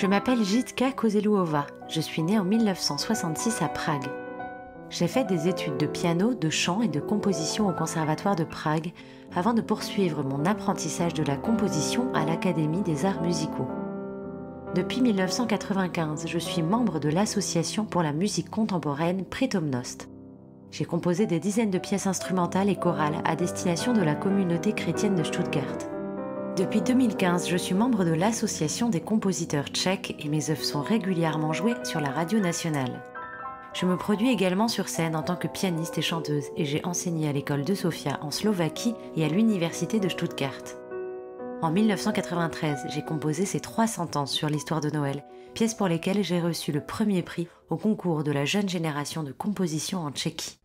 Je m'appelle Jitka Kozeluova, je suis née en 1966 à Prague. J'ai fait des études de piano, de chant et de composition au Conservatoire de Prague avant de poursuivre mon apprentissage de la composition à l'Académie des Arts Musicaux. Depuis 1995, je suis membre de l'Association pour la musique contemporaine Pritomnost. J'ai composé des dizaines de pièces instrumentales et chorales à destination de la communauté chrétienne de Stuttgart. Depuis 2015, je suis membre de l'Association des compositeurs tchèques et mes œuvres sont régulièrement jouées sur la radio nationale. Je me produis également sur scène en tant que pianiste et chanteuse et j'ai enseigné à l'école de Sofia en Slovaquie et à l'université de Stuttgart. En 1993, j'ai composé ces 3 sentences sur l'histoire de Noël, pièces pour lesquelles j'ai reçu le premier prix au concours de la jeune génération de composition en Tchéquie.